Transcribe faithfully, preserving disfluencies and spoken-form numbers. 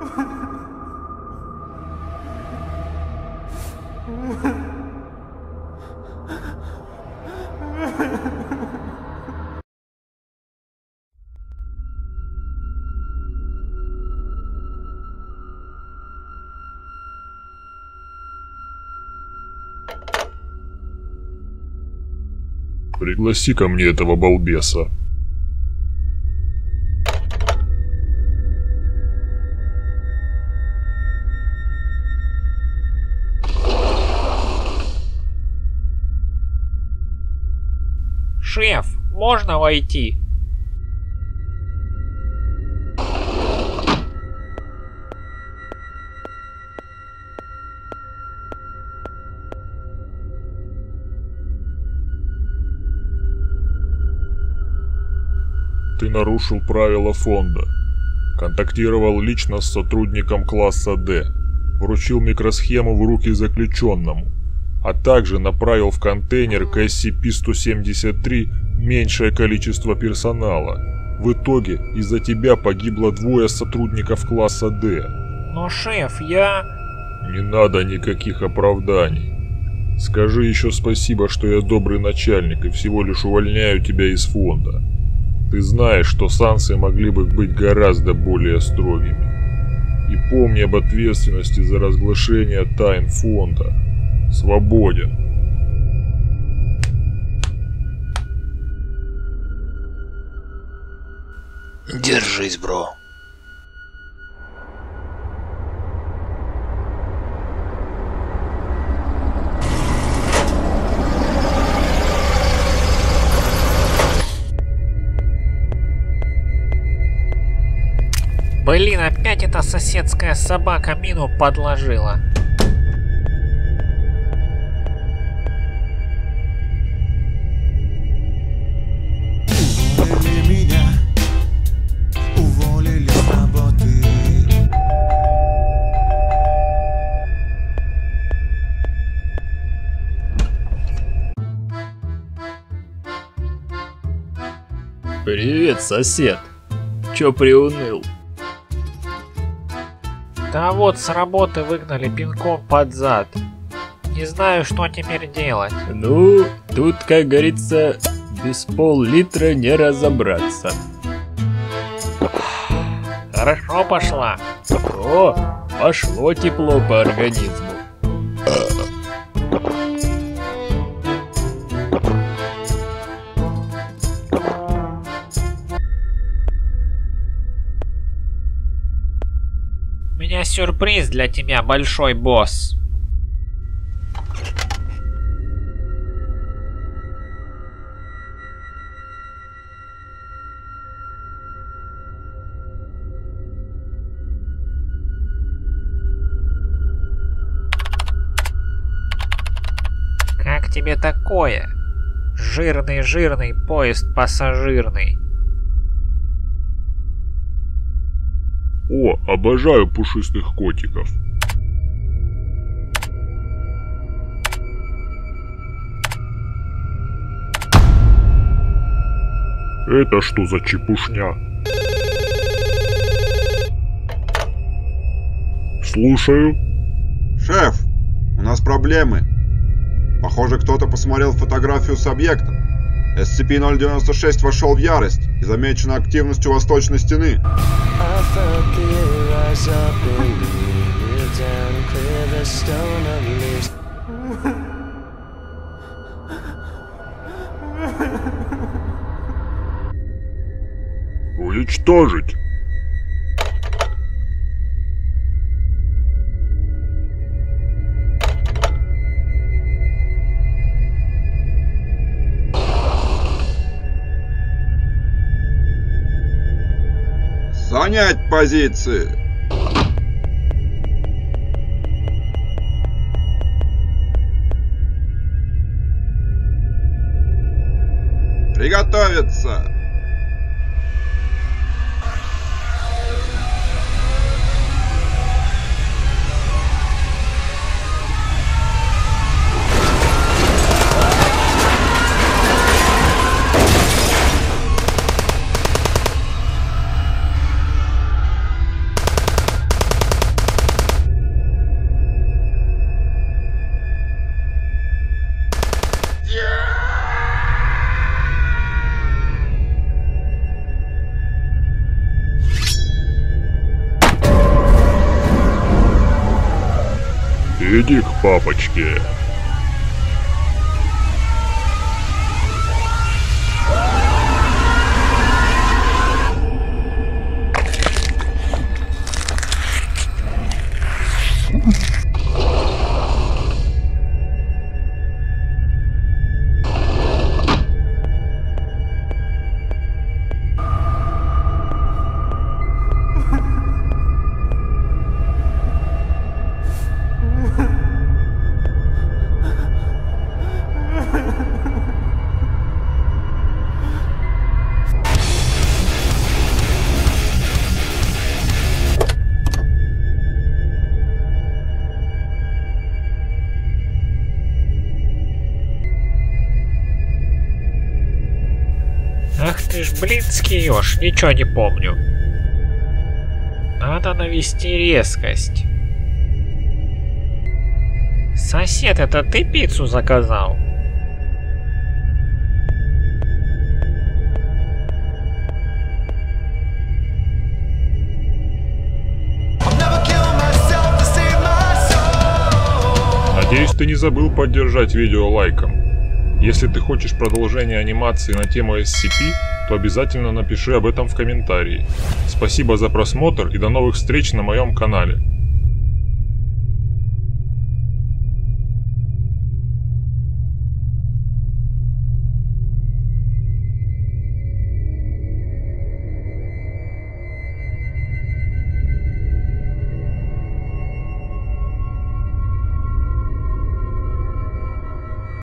Пригласи ко мне этого балбеса. Шеф, можно войти? Ты нарушил правила фонда. Контактировал лично с сотрудником класса Д. Вручил микросхему в руки заключенному. А также направил в контейнер к эс си пи сто семьдесят три меньшее количество персонала. В итоге из-за тебя погибло двое сотрудников класса Д. Но, шеф, я... Не надо никаких оправданий. Скажи еще спасибо, что я добрый начальник и всего лишь увольняю тебя из фонда. Ты знаешь, что санкции могли бы быть гораздо более строгими. И помни об ответственности за разглашение тайн фонда. Свободен. Держись, бро. Блин, опять эта соседская собака мину подложила. Привет, сосед. Чё приуныл? Да вот, с работы выгнали пинком под зад. Не знаю, что теперь делать. Ну, тут, как говорится, без пол-литра не разобраться. Хорошо пошла. О, пошло тепло по организму. У меня сюрприз для тебя, большой босс. Как тебе такое? Жирный-жирный поезд пассажирный. О, обожаю пушистых котиков. Это что за чепушня? Слушаю. Шеф, у нас проблемы. Похоже, кто-то посмотрел фотографию с объектом. эс си пи ноль девяносто шесть вошел в ярость и замечена активность у восточной стены. Уничтожить. Занять позиции! Приготовиться! Иди к папочке. Ах ты ж, блинский еж, ничего не помню. Надо навести резкость. Сосед, это ты пиццу заказал? Надеюсь, ты не забыл поддержать видео лайком. Если ты хочешь продолжения анимации на тему эс си пи, то обязательно напиши об этом в комментарии. Спасибо за просмотр и до новых встреч на моем канале.